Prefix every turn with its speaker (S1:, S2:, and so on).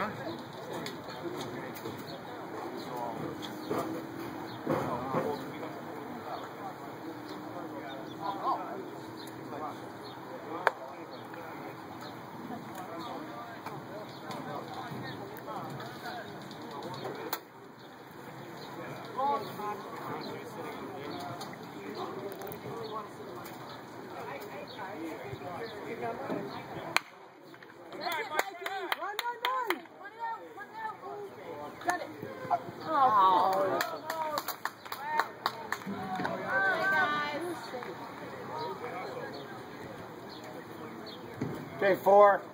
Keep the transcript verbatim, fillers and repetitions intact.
S1: That's it, Mikey. Run, run, run. Run it out, run it out. Got it. Oh.
S2: Okay, four.